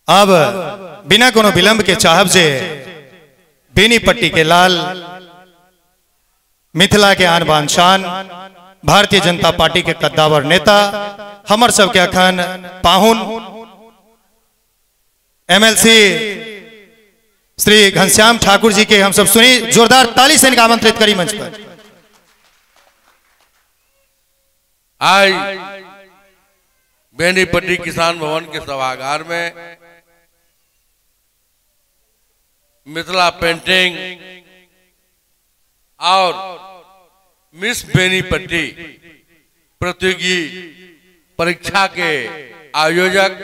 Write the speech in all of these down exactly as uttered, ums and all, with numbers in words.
अब बिना कोनो विलंब के चाहब जे बेनीपट्टी के लाल मिथिला के आन बान शान भारतीय जनता पार्टी के कद्दावर नेता हमर सबके अखन पाहुन एमएलसी श्री घनश्याम ठाकुर जी के हम सब सुनी, जोरदार ताली से इनका आमंत्रित करी मंच पर। आज बेनीपट्टी किसान भवन के सभागार में मिथिला पेंटिंग और मिस बेनीपट्टी प्रतियोगी परीक्षा के आयोजक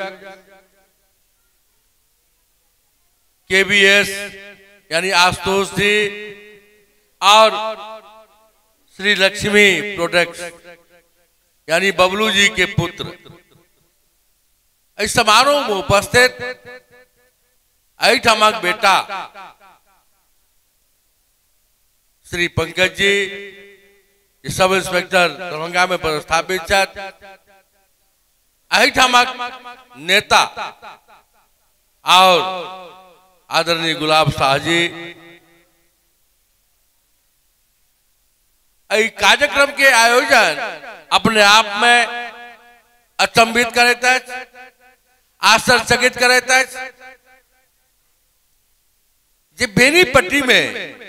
केबीएस यानी आशुतोष जी और श्री लक्ष्मी प्रोडक्ट्स यानी बबलू जी के पुत्र इस समारोह में उपस्थित अहिठमक बेटा श्री पंकज जी सब इंस्पेक्टर दरभंगा में पदस्थापित अहिठमक नेता और आदरणीय गुलाब शाह जी कार्यक्रम के आयोजन अपने आप में अचंभित करता है, आश्चर्यचकित करता है। जे बेनीपट्टी में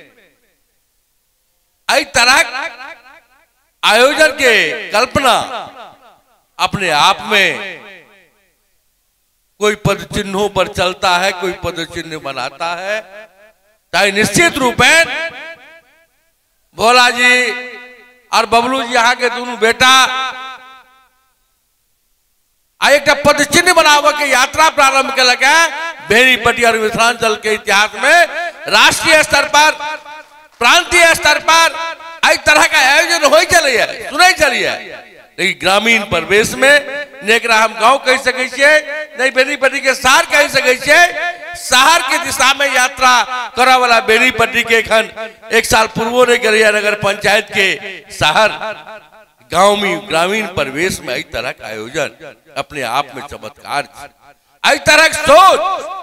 आई तरह आयोजन के कल्पना अपने आप में कोई पद चिन्हों पर चलता है, कोई पद चिन्ह बनाता है, ताकि निश्चित रूप में भोला जी और बबलू जी यहाँ के दोनों बेटा एक पद चिन्ह बनाव के यात्रा प्रारंभ के लगे बेनीपट्टी और मिथिलांचल के इतिहास में राष्ट्रीय स्तर पर, प्रांतीय स्तर पर इस तरह का आयोजन हो चलिए सुनाई चलिए, लेकिन ग्रामीण परिवेश में नेकरा हम गांव कह सके नहीं बेनीपट्टी के शहर कह सके शहर की दिशा में यात्रा करा वाला बेनीपट्टी के खन एक साल पूर्व ने गरिया नगर पंचायत के शहर गांव में ग्रामीण परिवेश में इस तरह का आयोजन अपने आप में चमत्कार, इस तरह की सोच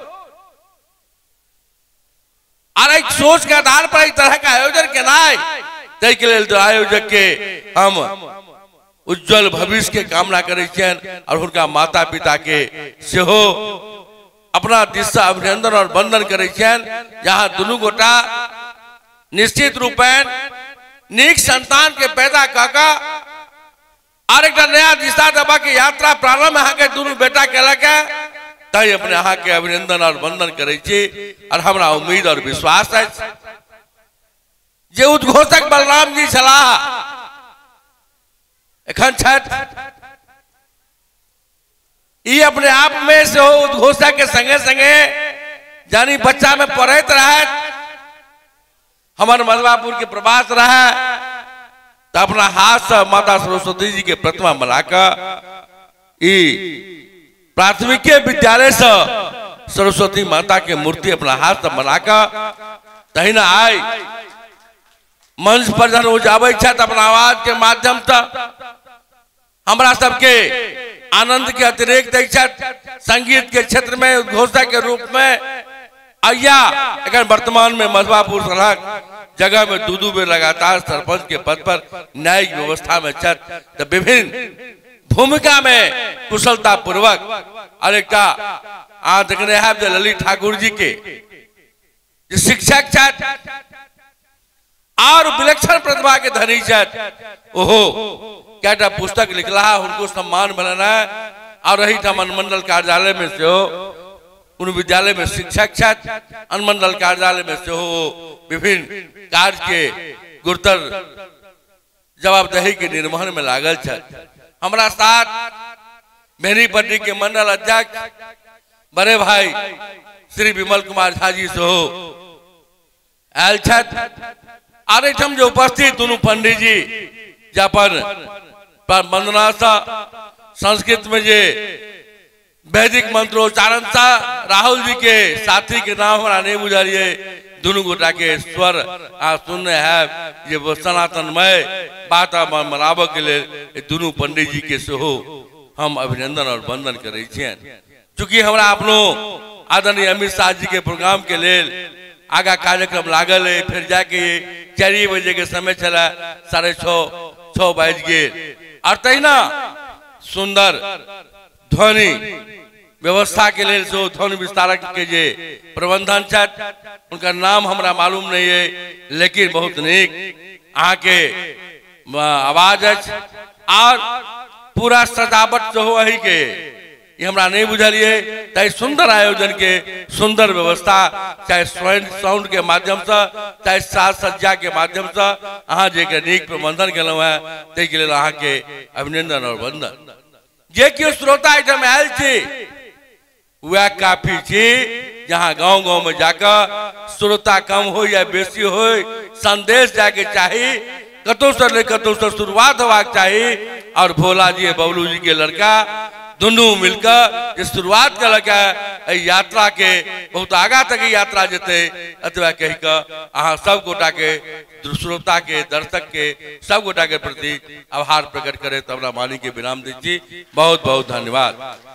और एक सोच के आधार पर इस तरह का आयोजन के नाय तय के लिए आयोजक के हम उज्जवल भविष्य के कामना करे और उनका माता पिता के सेहो अपना दिशा अभिनंदन और वंदन करे जहां दोनों गोटा निश्चित रूप निक संतान के पैदा काका और एक नया दिशा दबा के यात्रा प्रारंभ यहाँ के दोनों बेटा के लगे तय अपने यहाँ के अभिनंदन और वंदन करे और हमारा उम्मीद और विश्वास है जे उद्घोषक बलराम जी सलाह एखन छठ ये अपने आप में से हो उद्घोषक के संगे संगे जानी बच्चा में पढ़त रहे हमारे मधवापुर के प्रवास रहे तो अपना हाथ से माता सरस्वती जी के प्रतिमा बनाकर प्राथमिक विद्यालय से सरस्वती माता के मूर्ति अपना हाथ से बनाकर तही ना आई मंच पर जन उजावे अपना आवाज के माध्यम से हमारा सबके आनंद के अतिरिक्त संगीत के क्षेत्र में उद्घोषक के रूप में अय्या अगर वर्तमान में मधवापुर सड़क जगह में दू दू बेर लगातार सरपंच के पद पर न्यायिक व्यवस्था में छत तो विभिन्न भूमिका में कुशलता पूर्वक और एक आज देख रहे हैं ललित ठाकुर जी के शिक्षक छत और विलक्षण प्रतिभा के धनी छत ओहो क्या पुस्तक लिखला है उनको सम्मान मिलना है और रही था अनुमंडल कार्यालय में से हो उन विद्यालय में शिक्षक छत अनुमंडल कार्यालय में से हो विभिन्न कार्य के गुरुतर जवाबदेही के निर्वहन में लागल छत हमारा साथ बेनीपट्टी के मंडल अध्यक्ष बड़े भाई श्री विमल कुमार झा जी से हो आयल छत और जो उपस्थित दोनों पंडित जी जापन वंदना सा संस्कृत में जे वैदिक मंत्रोच्चारण सा राहुल जी के साथी के नाम हमारा नहीं बुझाइए दोनों गोटा के स्वर आ सुनने है ये वो सनातनमय बात मनाव के लिए दोनों पंडित जी के सेहो हम अभिनंदन और वंदन करे चूंकि हमरा अपनो आदरणीय अमित शाह जी के प्रोग्राम के लेल आगा कार्यक्रम लागल है, फिर जाके चार बजे के समय चला साढ़े छो छो बज गए और तहिना सुंदर ध्वनि व्यवस्था के लिए जो ध्वनि विस्तारक के जे प्रबंधन छथि उनका नाम हमरा मालूम नहीं है, लेकिन बहुत नीक अहाँ के आवाज अछि और पूरा सजावट जो हो के ये हमरा नहीं बुझलिए। चाहे सुंदर आयोजन के सुंदर व्यवस्था, चाहे साउंड के माध्यम से, चाहे साज सज्जा के माध्यम से अहाँ जे के नीक प्रबंधन केलहुँ है, ताहि के लेल अहाँ के अभिनंदन और वंदन। जे कि श्रोता आइटम आयल छी वह काफी छी, जहाँ गांव गांव में जाकर श्रोता कम हो या बेसी हो संदेश जाके चाहिए, कतौ से ले कतौ से शुरुआत होवाक चाहिए और भोला जी बबलू जी के लड़का दोनों मिलकर जे शुरुआत कर लगा यात्रा के बहुत आगा तक यात्रा जेते अतवा कह के अहाँ सब गोटा के श्रोता के दर्शक के सब गोटा के प्रति आभार प्रकट करे तब मानी के विराम दी। बहुत बहुत धन्यवाद।